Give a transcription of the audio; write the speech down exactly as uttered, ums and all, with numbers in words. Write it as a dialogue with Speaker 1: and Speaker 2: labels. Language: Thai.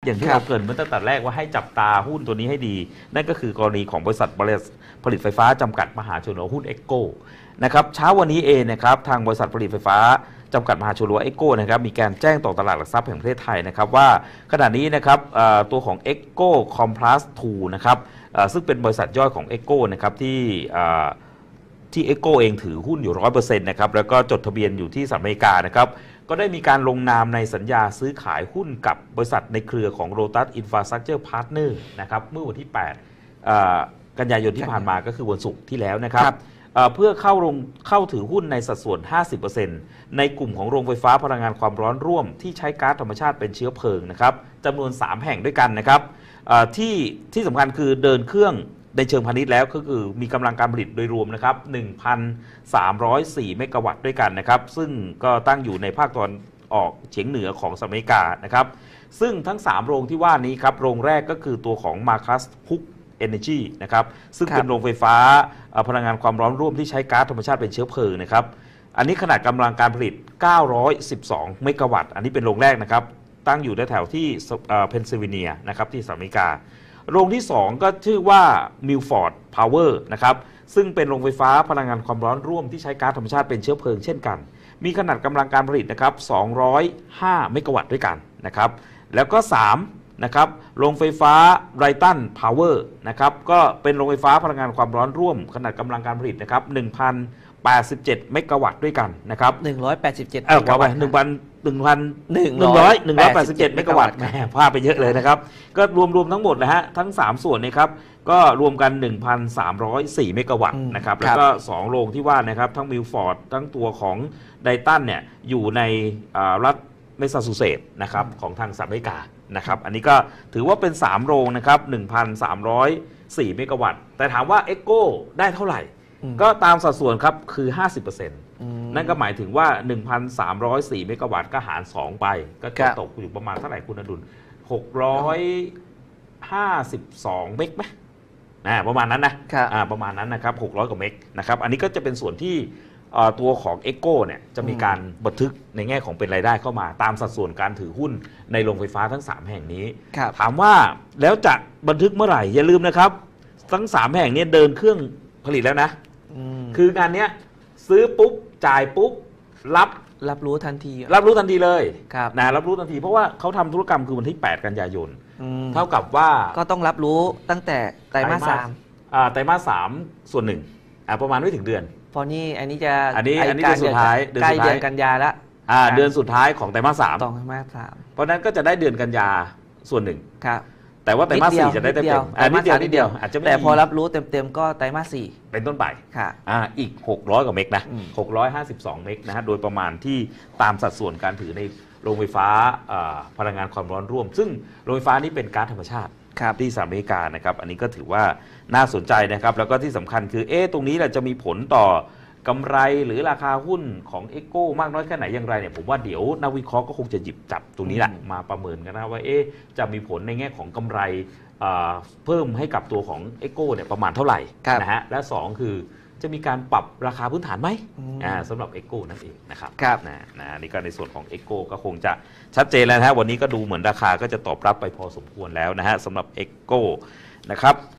Speaker 1: อย่างที่เราเกริ่นเมื่อตั้งแต่แรกว่าให้จับตาหุ้นตัวนี้ให้ดีนั่นก็คือกรณีของบริษัทผลิตไฟฟ้าจำกัดมหาชนหรือหุ้นเอ็กโก้นะครับเช้าวันนี้เองนะครับทางบริษัทผลิตไฟฟ้าจำกัดมหาชนหรือเอ็กโก้นะครับมีการแจ้งต่อตลาดหลักทรัพย์แห่งประเทศไทยนะครับว่าขณะนี้นะครับตัวของ Echo Compress ทู นะครับซึ่งเป็นบริษัทย่อยของ Echo นะครับที่ที่ Echo เองถือหุ้นอยู่ ร้อยเปอร์เซ็นต์ นะครับแล้วก็จดทะเบียนอยู่ที่สหรัฐอเมริกานะครับก็ได้มีการลงนามในสัญญาซื้อขายหุ้นกับบริษัทในเครือของ Lotus Infrastructure Partner นะครับเมื่อวันที่แปดกันยายนที่ผ่านมาก็คือวันศุกร์ที่แล้วนะครับเพื่อเข้าลงเข้าถือหุ้นในสัดส่วน ห้าสิบเปอร์เซ็นต์ ในกลุ่มของโรงไฟฟ้าพลังงานความร้อนร่วมที่ใช้ก๊าซธรรมชาติเป็นเชื้อเพลิงนะครับจำนวน สาม แห่งด้วยกันนะครับที่ที่สำคัญคือเดินเครื่องในเชิงพาณิชย์แล้วก็คือมีกำลังการผลิตโดยรวมนะครับ หนึ่งพันสามร้อยสี่ เมกะวัตต์ด้วยกันนะครับซึ่งก็ตั้งอยู่ในภาคตะวันออกเฉียงเหนือของสหรัฐอเมริกานะครับซึ่งทั้งสามโรงที่ว่านี้ครับโรงแรกก็คือตัวของ Marcus Hook Energy นะครับซึ่งเป็นโรงไฟฟ้าพลังงานความร้อนร่วมที่ใช้ก๊าซธรรมชาติเป็นเชื้อเพลิงนะครับอันนี้ขนาดกำลังการผลิตเก้าร้อยสิบสองเมกะวัตต์อันนี้เป็นโรงแรกนะครับตั้งอยู่แถวที่เพนซิลเวเนียนะครับที่สหรัฐอเมริกาโรงที่สองก็ชื่อว่า Milford Power นะครับซึ่งเป็นโรงไฟฟ้าพลังงานความร้อนร่วมที่ใช้ก๊าซธรรมชาติเป็นเชื้อเพลิงเช่นกันมีขนาดกำลังการผลิตนะครับสองร้อยห้าเมกะวัตต์ด้วยกันนะครับแล้วก็สามนะครับโรงไฟฟ้าไรตันพาวเวอร์นะครับก็เป็นโรงไฟฟ้าพลังงานความร้อนร่วมขนาดกำลังการผลิตนะครับ หนึ่งพันแปดสิบเจ็ด เมกะวัตต์ด้วยกันนะครับ
Speaker 2: หนึ่งร้อยแปดสิบเจ็ด
Speaker 1: เออว่าไปหนึ่งพันหนึ่งพันหนึ่งร้อยหนึ่งร้อยแปดสิบเจ็ดเมกะวัตต์แหมพลาดไปเยอะเลยนะครับก็รวมๆทั้งหมดนะฮะทั้งสามส่วนนี้ครับก็รวมกัน หนึ่งพันสามร้อยสี่ เมกะวัตต์นะครับแล้วก็สองโรงที่ว่านะครับทั้งมิลฟอร์ดทั้งตัวของไดตันเนี่ยอยู่ในรัฐเมสซาชูเซตส์นะครับของทางสหรัฐอเมริกานะครับอันนี้ก็ถือว่าเป็นสามโรงนะครับ หนึ่งพันสามร้อยสี่ เมกะวัตต์แต่ถามว่า Echo ได้เท่าไหร่ก็ตามสัดส่วนครับคือ ห้าสิบเปอร์เซ็นต์ นั่นก็หมายถึงว่า หนึ่งพันสามร้อยสี่ เมกะวัตต์ก็หารสองไปก็จะตกอยู่ประมาณเท่าไหร่คุณอดุลหกร้อยห้าสิบสองเมกไหมอ่าประมาณนั้นนะอ่าประมาณนั้นนะครับหกร้อยกว่าเมกนะครับอันนี้ก็จะเป็นส่วนที่ตัวของ Echo เนี่ยจะมีการบันทึกในแง่ของเป็นรายได้เข้ามาตามสัดส่วนการถือหุ้นในโรงไฟฟ้าทั้งสามแห่งนี้ถามว่าแล้วจะบันทึกเมื่อไหร่อย่าลืมนะครับทั้งสามแห่งนี้เดินเครื่องผลิตแล้วนะคืองานนี้ซื้อปุ๊บจ่ายปุ๊บรับ
Speaker 2: รับรู้ทันที
Speaker 1: รับรู้ทันทีเลยนะรับรู้ทันทีเพราะว่าเขาทำธุรกรรมคือวันที่แปดกันยายนเท่ากับว่า
Speaker 2: ก็ต้องรับรู้ตั้งแต่ไตรมาสสาม
Speaker 1: ไตรมาสสามส่วนหนึ่งประมาณไม่ถึงเดือน
Speaker 2: พอนี่อันนี้จะ
Speaker 1: อันนี้อันนี้เดือนสุดท้าย
Speaker 2: ใกล้เดือนกันยาแล้ว
Speaker 1: เดือนสุดท้ายของไตรมาสสาม
Speaker 2: ไตรมาสสาม
Speaker 1: เพราะนั้นก็จะได้เดือนกันยาส่วนหนึ่ง
Speaker 2: ครับ
Speaker 1: แต่ว่าไตรมาสสี่จะได้เต็ม
Speaker 2: ๆนิดเดียวนิดเดียวอาจจะแต่พอรับรู้เต็มๆก็ไตรมาสสี่
Speaker 1: เป็นต้นไป
Speaker 2: ค่ะ
Speaker 1: อ่าอีกหกร้อยกว่าเมกนะหกร้อยห้าสิบสองเมกนะฮะโดยประมาณที่ตามสัดส่วนการถือในโรงไฟฟ้าพลังงานความร้อนร่วมซึ่งโรงไฟฟ้านี้เป็นก๊าซธรรมชาติที่สหรัฐอเมริกานะครับอันนี้ก็ถือว่าน่าสนใจนะครับแล้วก็ที่สำคัญคือเอ๊ะตรงนี้แหละจะมีผลต่อกำไรหรือราคาหุ้นของ Echo มากน้อยแค่ไหนอย่างไรเนี่ยผมว่าเดี๋ยวนักวิเคราะห์ก็คงจะหยิบจับตรงนี้แหละมาประเมินกันนะว่าเอ๊ะจะมีผลในแง่ของกำไรเพิ่มให้กับตัวของ Echo เนี่ยประมาณเท่าไหร่นะฮะและสองคือจะมีการปรับราคาพื้นฐานไหมสำหรับ Echo นั่นเองนะครับนะนะนี่ก็ในส่วนของ Echo ก็คงจะชัดเจนแล้วนะฮะวันนี้ก็ดูเหมือนราคาก็จะตอบรับไปพอสมควรแล้วนะฮะสำหรับ Echo นะครับ